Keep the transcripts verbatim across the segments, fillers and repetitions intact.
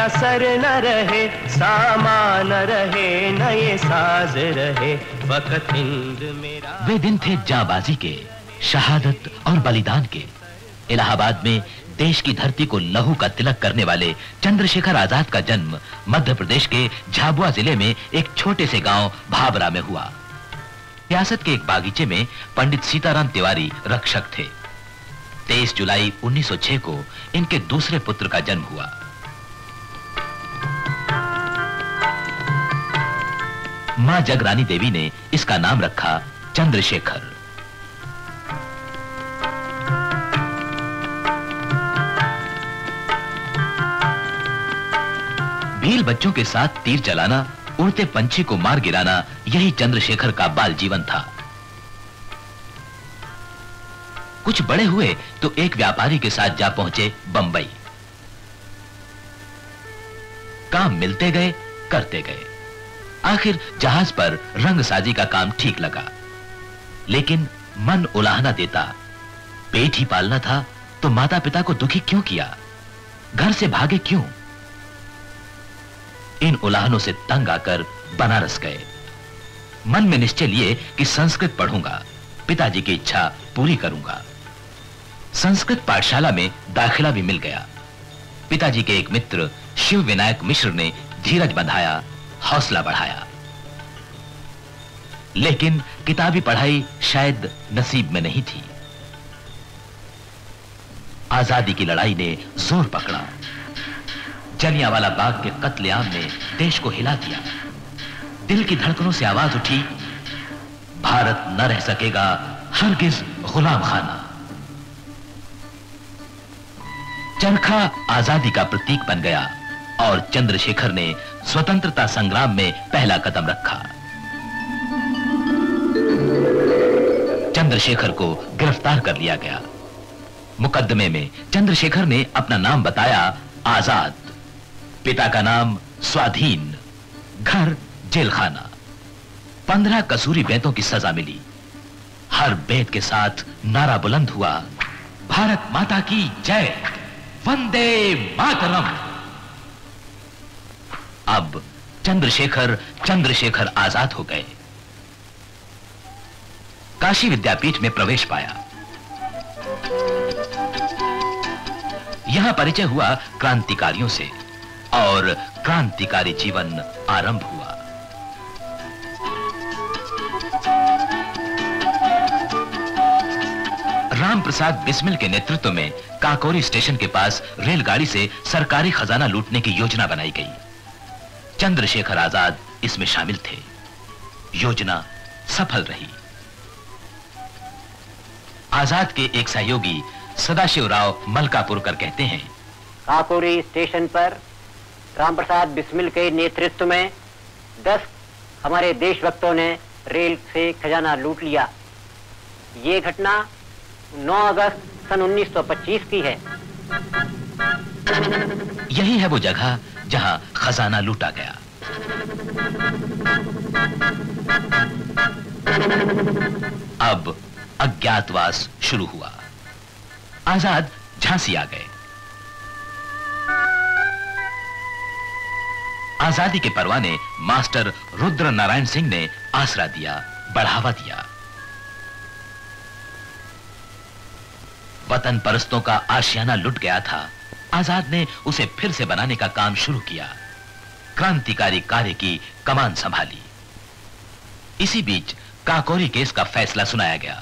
मेरा सर न रहे, सामान रहे, नए साज रहे, वक्त हिंद मेरा। वे दिन थे जांबाजी के, शहादत और बलिदान के। इलाहाबाद में देश की धरती को लहू का तिलक करने वाले चंद्रशेखर आजाद का जन्म मध्य प्रदेश के झाबुआ जिले में एक छोटे से गांव भाबरा में हुआ। रियासत के एक बागीचे में पंडित सीताराम तिवारी रक्षक थे। तेईस जुलाई उन्नीस सौ छह को इनके दूसरे पुत्र का जन्म हुआ। मां जगरानी देवी ने इसका नाम रखा चंद्रशेखर। भील बच्चों के साथ तीर चलाना, उड़ते पंछी को मार गिराना, यही चंद्रशेखर का बाल जीवन था। कुछ बड़े हुए तो एक व्यापारी के साथ जा पहुंचे बंबई। काम मिलते गए, करते गए। आखिर जहाज पर रंगसाजी का काम ठीक लगा, लेकिन मन उलाहना देता। पेट ही पालना था तो माता पिता को दुखी क्यों किया? घर से भागे क्यों? इन उलाहनों से तंग आकर बनारस गए। मन में निश्चय लिए कि संस्कृत पढ़ूंगा, पिताजी की इच्छा पूरी करूंगा। संस्कृत पाठशाला में दाखिला भी मिल गया। पिताजी के एक मित्र शिव विनायक मिश्र ने धीरज बंधाया, हौसला बढ़ाया। लेकिन किताबी पढ़ाई शायद नसीब में नहीं थी। आजादी की लड़ाई ने जोर पकड़ा। जलियांवाला बाग के कत्लेआम ने देश को हिला दिया। दिल की धड़कनों से आवाज उठी, भारत न रह सकेगा हरगिज गुलाम खाना। चरखा आजादी का प्रतीक बन गया और चंद्रशेखर ने स्वतंत्रता संग्राम में पहला कदम रखा। चंद्रशेखर को गिरफ्तार कर लिया गया। मुकदमे में चंद्रशेखर ने अपना नाम बताया आजाद, पिता का नाम स्वाधीन, घर जेलखाना। पंद्रह कसूरी बेंतों की सजा मिली। हर बेंत के साथ नारा बुलंद हुआ, भारत माता की जय, वंदे मातरम। अब चंद्रशेखर चंद्रशेखर आजाद हो गए। काशी विद्यापीठ में प्रवेश पाया। यहां परिचय हुआ क्रांतिकारियों से और क्रांतिकारी जीवन आरंभ हुआ। राम प्रसाद बिस्मिल के नेतृत्व में काकोरी स्टेशन के पास रेलगाड़ी से सरकारी खजाना लूटने की योजना बनाई गई। चंद्रशेखर आजाद इसमें शामिल थे। योजना सफल रही। आजाद के एक सहयोगी सदाशिवराव मलकापुरकर कहते हैं, काकोरी स्टेशन पर रामप्रसाद बिस्मिल के नेतृत्व में दस हमारे देशभक्तों ने रेल से खजाना लूट लिया। ये घटना नौ अगस्त सन उन्नीस सौ पच्चीस की है। यही है वो जगह जहां खजाना लूटा गया। अब अज्ञातवास शुरू हुआ। आजाद झांसी आ गए। आजादी के परवाने मास्टर रुद्र नारायण सिंह ने आसरा दिया, बढ़ावा दिया। वतन परस्तों का आशियाना लुट गया था। आजाद ने उसे फिर से बनाने का काम शुरू किया। क्रांतिकारी कार्य की कमान संभाली। इसी बीच काकोरी केस का फैसला सुनाया गया।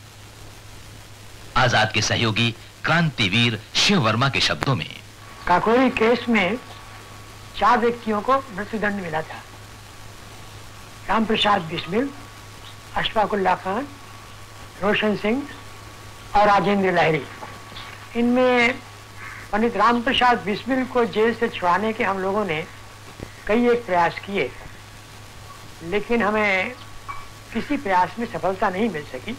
आजाद के सहयोगी क्रांतिवीर शिव वर्मा के शब्दों में, काकोरी केस में चार व्यक्तियों को मृत्युदंड मिला था। रामप्रसाद बिस्मिल, अशफाकुल्ला खान, रोशन सिंह और राजेंद्र लाहिरी। इनमें पंडित रामप्रसाद बिस्मिल को जेल से छुड़ाने के हम लोगों ने कई एक प्रयास किए, लेकिन हमें किसी प्रयास में सफलता नहीं मिल सकी।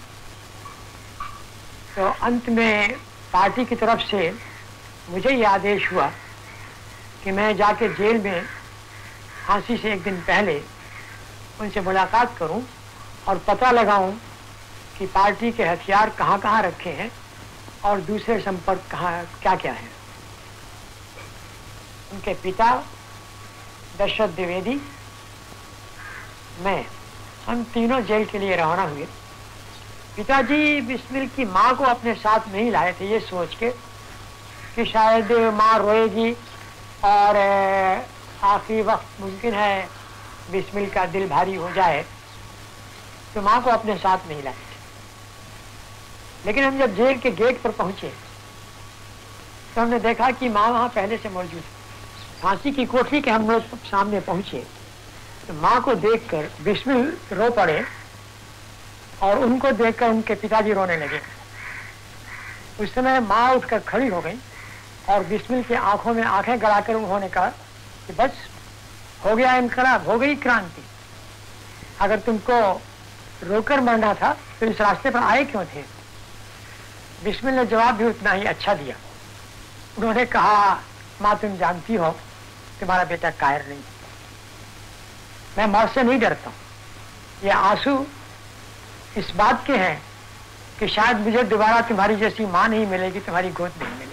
तो अंत में पार्टी की तरफ से मुझे ये आदेश हुआ कि मैं जाके जेल में फांसी से एक दिन पहले उनसे मुलाकात करूं और पता लगाऊं कि पार्टी के हथियार कहाँ कहाँ रखे हैं और दूसरे संपर्क कहाँ क्या क्या है। उनके पिता दशरथ द्विवेदी, मैं, हम तीनों जेल के लिए रवाना हुए। पिताजी बिस्मिल की माँ को अपने साथ नहीं लाए थे, ये सोच के कि शायद माँ रोएगी और आखिरी वक्त मुमकिन है बिस्मिल का दिल भारी हो जाए, तो माँ को अपने साथ नहीं लाए थे। लेकिन हम जब जेल के गेट पर पहुंचे तो हमने देखा कि माँ वहाँ पहले से मौजूद है। फांसी की कोठरी के हम लोग सामने पहुंचे तो माँ को देखकर बिस्मिल रो पड़े और उनको देखकर उनके पिताजी रोने लगे। उस समय माँ उठकर खड़ी हो गई और बिस्मिल की आंखों में आंखें गड़ाकर उन्होंने कहा कि बस हो गया इनकलाब, हो गई क्रांति। अगर तुमको रोकर मरना था तो इस रास्ते पर आए क्यों थे? बिस्मिल ने जवाब भी उतना ही अच्छा दिया। उन्होंने कहा, माँ तुम जानती हो तुम्हारा बेटा कायर नहीं, मैं मौत से नहीं डरता हूं। ये आंसू इस बात के हैं कि शायद मुझे दोबारा तुम्हारी जैसी माँ नहीं मिलेगी, तुम्हारी गोद नहीं मिलेगी।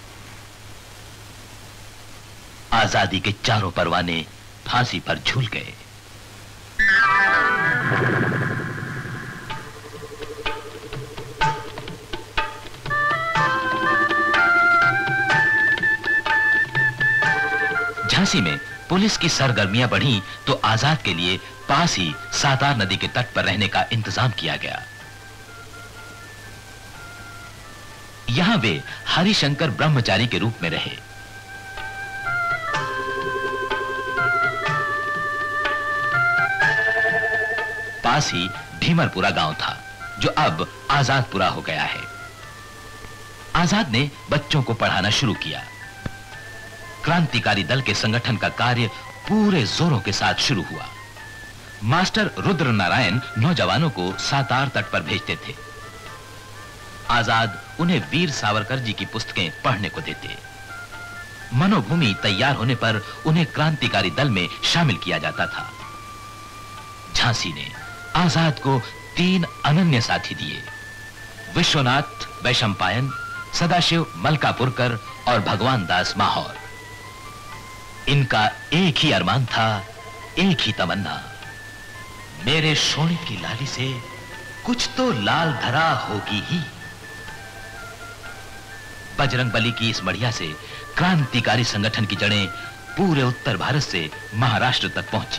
आजादी के चारों परवाने फांसी पर झूल गए। झांसी में पुलिस की सरगर्मियां बढ़ी तो आजाद के लिए पास ही सातार नदी के तट पर रहने का इंतजाम किया गया। यहां वे हरिशंकर ब्रह्मचारी के रूप में रहे। पास ही भीमरपुरा गांव था जो अब आजादपुरा हो गया है। आजाद ने बच्चों को पढ़ाना शुरू किया। क्रांतिकारी दल के संगठन का कार्य पूरे जोरों के साथ शुरू हुआ। मास्टर रुद्र नारायण नौजवानों को सातार तट पर भेजते थे। आजाद उन्हें वीर सावरकर जी की पुस्तकें पढ़ने को देते। मनोभूमि तैयार होने पर उन्हें क्रांतिकारी दल में शामिल किया जाता था। झांसी ने आजाद को तीन अनन्य साथी दिए, विश्वनाथ वैशंपायन, सदाशिव मलकापुरकर और भगवान दास माहौर। इनका एक ही अरमान था, एक ही तमन्ना, मेरे शोणित की लाली से कुछ तो लाल धरा होगी ही। बजरंग बली की इस मढ़िया से क्रांतिकारी संगठन की जड़ें पूरे उत्तर भारत से महाराष्ट्र तक पहुंची।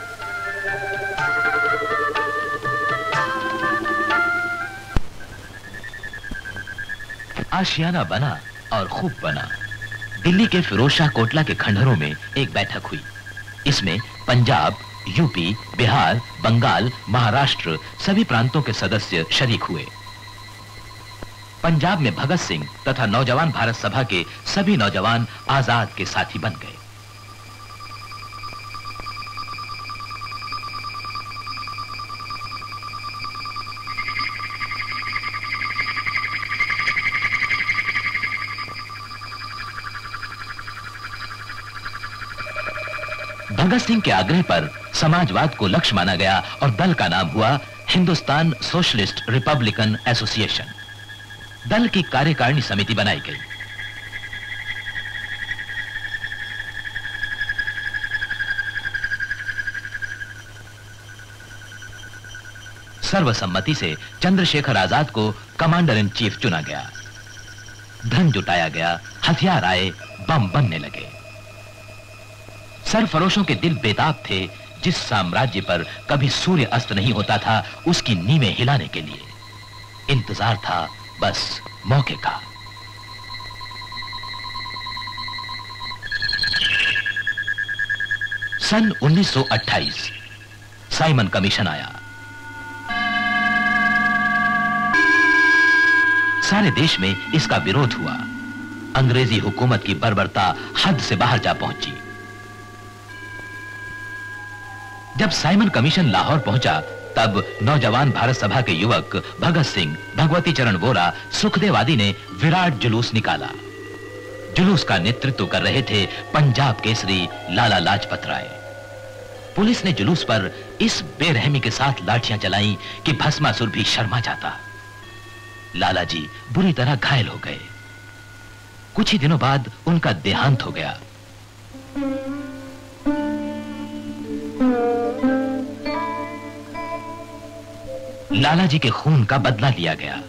आशियाना बना और खूब बना। दिल्ली के फिरोजशाह कोटला के खंडहरों में एक बैठक हुई। इसमें पंजाब, यूपी, बिहार, बंगाल, महाराष्ट्र सभी प्रांतों के सदस्य शरीक हुए। पंजाब में भगत सिंह तथा नौजवान भारत सभा के सभी नौजवान आजाद के साथी बन गए। भगत सिंह के आग्रह पर समाजवाद को लक्ष्य माना गया और दल का नाम हुआ हिंदुस्तान सोशलिस्ट रिपब्लिकन एसोसिएशन। दल की कार्यकारिणी समिति बनाई गई। सर्वसम्मति से चंद्रशेखर आजाद को कमांडर इन चीफ चुना गया। धन जुटाया गया, हथियार आए, बम बनने लगे। सरफरोशों के दिल बेताब थे। जिस साम्राज्य पर कभी सूर्य अस्त नहीं होता था, उसकी नींवें हिलाने के लिए इंतजार था बस मौके का। सन उन्नीस सौ अट्ठाईस साइमन कमीशन आया। सारे देश में इसका विरोध हुआ। अंग्रेजी हुकूमत की बर्बरता हद से बाहर जा पहुंची। जब साइमन कमीशन लाहौर पहुंचा तब नौजवान भारत सभा के युवक भगत सिंह, भगवती चरण वोरा, सुखदेव आदि ने विराट जुलूस निकाला। जुलूस का नेतृत्व कर रहे थे पंजाब केसरी लाला लाजपत राय। पुलिस ने जुलूस पर इस बेरहमी के साथ लाठियां चलाई कि भस्मासुर भी शर्मा जाता। लाला जी बुरी तरह घायल हो गए। कुछ ही दिनों बाद उनका देहांत हो गया। लाला जी के खून का बदला लिया गया।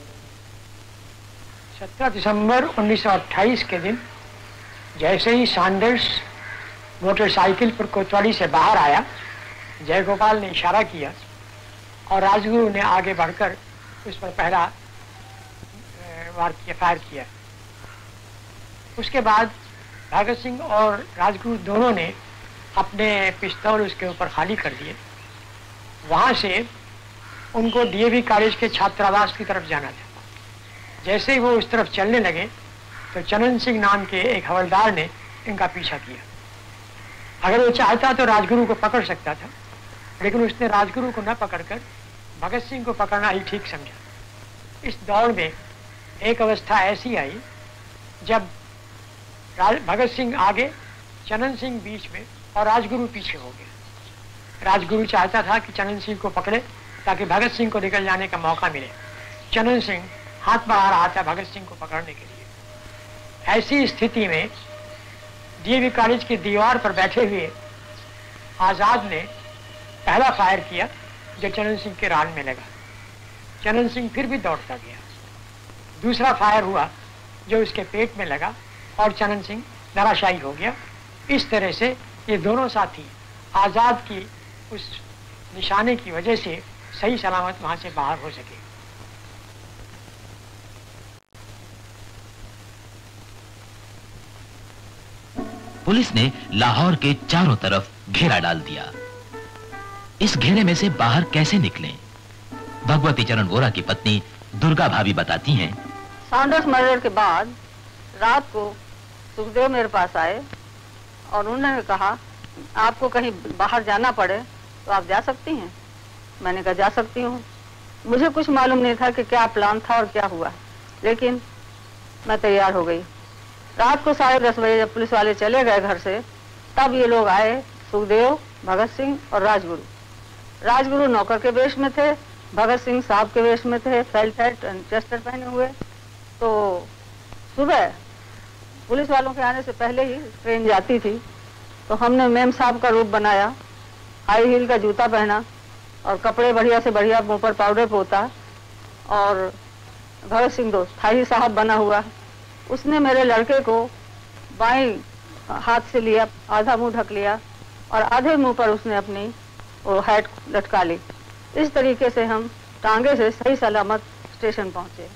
सत्रह दिसंबर उन्नीस सौ अट्ठाईस के दिन जैसे ही सैंडर्स मोटरसाइकिल पर कोतवाली से बाहर आया, जयगोपाल ने इशारा किया और राजगुरु ने आगे बढ़कर उस पर पहला वार किया, फायर किया। उसके बाद भगत सिंह और राजगुरु दोनों ने अपने पिस्तौल उसके ऊपर खाली कर दिए। वहाँ से उनको डीएवी कॉलेज के छात्रावास की तरफ जाना था। जैसे ही वो उस तरफ चलने लगे तो चनन सिंह नाम के एक हवलदार ने इनका पीछा किया। अगर वो चाहता तो राजगुरु को पकड़ सकता था, लेकिन उसने राजगुरु को न पकड़कर भगत सिंह को पकड़ना ही ठीक समझा। इस दौड़ में एक अवस्था ऐसी आई जब भगत सिंह आगे, चनन सिंह बीच में और राजगुरु पीछे हो गया। राजगुरु चाहता था कि चनन सिंह को पकड़े ताकि भगत सिंह को निकल जाने का मौका मिले। चनन सिंह हाथ बढ़ा रहा था भगत सिंह को पकड़ने के लिए। ऐसी स्थिति में डीएवी कॉलेज की दीवार पर बैठे हुए आजाद ने पहला फायर किया जो चनन सिंह के रान में लगा। चनन सिंह फिर भी दौड़ता गया। दूसरा फायर हुआ जो उसके पेट में लगा और चनन सिंह धराशायी हो गया। इस तरह से ये दोनों साथी आजाद की उस निशाने की वजह से सही सलामत वहां से बाहर हो सके। पुलिस ने लाहौर के चारों तरफ घेरा डाल दिया। इस घेरे में से बाहर कैसे निकलें? भगवती चरण वोरा की पत्नी दुर्गा भाभी बताती हैं। सैंडर्स मर्डर के बाद रात को सुखदेव मेरे पास आए और उन्होंने कहा आपको कहीं बाहर जाना पड़े तो आप जा सकती हैं। मैंने कहा जा सकती हूँ। मुझे कुछ मालूम नहीं था कि क्या प्लान था और क्या हुआ, लेकिन मैं तैयार हो गई। रात को साढ़े दस बजे जब पुलिस वाले चले गए घर से, तब ये लोग आए, सुखदेव, भगत सिंह और राजगुरु। राजगुरु नौकर के वेश में थे, भगत सिंह साहब के वेश में थे, फेल्ट हैट चेस्टर पहने हुए। तो सुबह पुलिस वालों के आने से पहले ही ट्रेन जाती थी, तो हमने मेम साहब का रूप बनाया, हाई हील का जूता पहना और कपड़े बढ़िया से बढ़िया, मुंह पर पाउडर पोता, और भगत सिंह दोस्त थाई साहब बना हुआ। उसने मेरे लड़के को बाएं हाथ से लिया, आधा मुंह ढक लिया और आधे मुंह पर उसने अपनी वो हैट लटका ली। इस तरीके से हम टांगे से सही सलामत स्टेशन पहुंचे।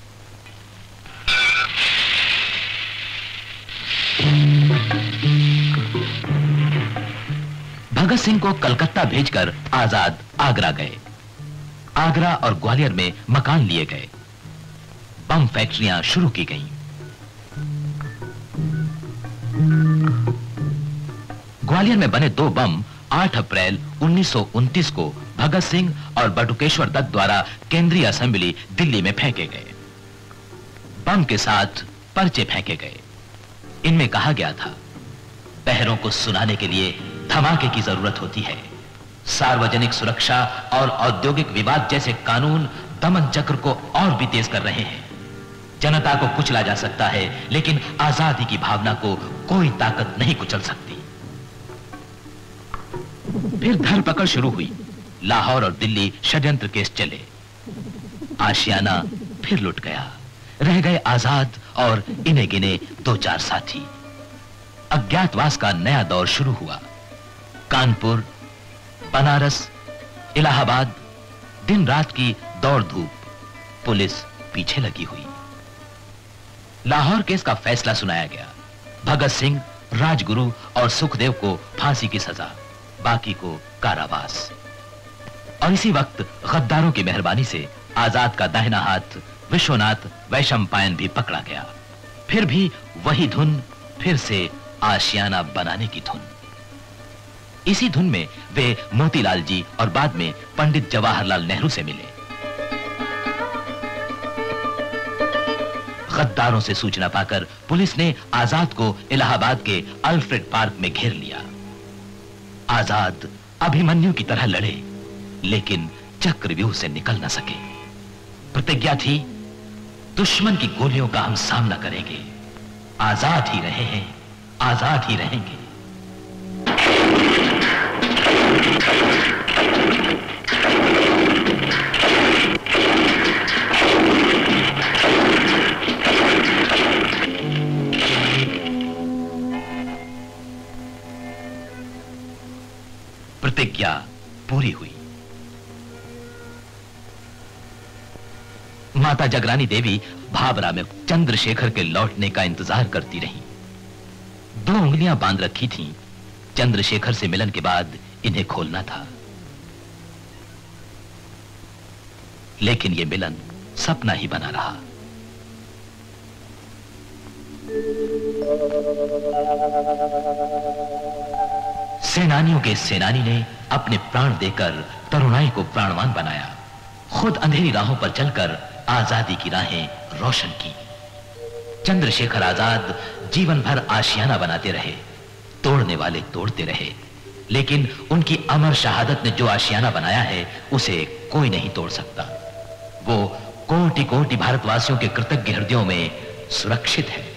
भगत सिंह को कलकत्ता भेजकर आजाद आगरा गए। आगरा और ग्वालियर में मकान लिए गए। बम फैक्ट्रियां शुरू की गईं। ग्वालियर में बने दो बम आठ अप्रैल उन्नीस सौ उनतीस को भगत सिंह और बटुकेश्वर दत्त द्वारा केंद्रीय असेंबली दिल्ली में फेंके गए। बम के साथ पर्चे फेंके गए। इनमें कहा गया था, पहरों को सुनाने के लिए धमाके की जरूरत होती है। सार्वजनिक सुरक्षा और औद्योगिक विवाद जैसे कानून दमन चक्र को और भी तेज कर रहे हैं। जनता को कुचला जा सकता है, लेकिन आजादी की भावना को कोई ताकत नहीं कुचल सकती। फिर धरपकड़ शुरू हुई। लाहौर और दिल्ली षड्यंत्र केस चले। आशियाना फिर लुट गया। रह गए आजाद और इने गिने दो चार साथी। अज्ञातवास का नया दौर शुरू हुआ। कानपुर, बनारस, इलाहाबाद, दिन रात की दौड़ धूप, पुलिस पीछे लगी हुई। लाहौर केस का फैसला सुनाया गया। भगत सिंह, राजगुरु और सुखदेव को फांसी की सजा, बाकी को कारावास। और इसी वक्त गद्दारों की मेहरबानी से आजाद का दाहिना हाथ विश्वनाथ वैशंपायन भी पकड़ा गया। फिर भी वही धुन, फिर से आशियाना बनाने की धुन। इसी धुन में वे मोतीलाल जी और बाद में पंडित जवाहरलाल नेहरू से मिले। गद्दारों से सूचना पाकर पुलिस ने आजाद को इलाहाबाद के अल्फ्रेड पार्क में घेर लिया। आजाद अभिमन्यु की तरह लड़े, लेकिन चक्रव्यूह से निकल न सके। प्रतिज्ञा थी, दुश्मन की गोलियों का हम सामना करेंगे। आजाद ही रहे हैं, आजाद ही रहेंगे। प्रतिज्ञा पूरी हुई। माता जगरानी देवी भाबरा में चंद्रशेखर के लौटने का इंतजार करती रहीं। दो उंगलियां बांध रखी थीं। चंद्रशेखर से मिलन के बाद इन्हें खोलना था, लेकिन यह मिलन सपना ही बना रहा। सेनानियों के सेनानी ने अपने प्राण देकर तरुणाई को प्राणवान बनाया, खुद अंधेरी राहों पर चलकर आजादी की राहें रोशन की। चंद्रशेखर आजाद जीवन भर आशियाना बनाते रहे, तोड़ने वाले तोड़ते रहे, लेकिन उनकी अमर शहादत ने जो आशियाना बनाया है उसे कोई नहीं तोड़ सकता। वो कोटि कोटि भारतवासियों के कृतज्ञ हृदयों में सुरक्षित है।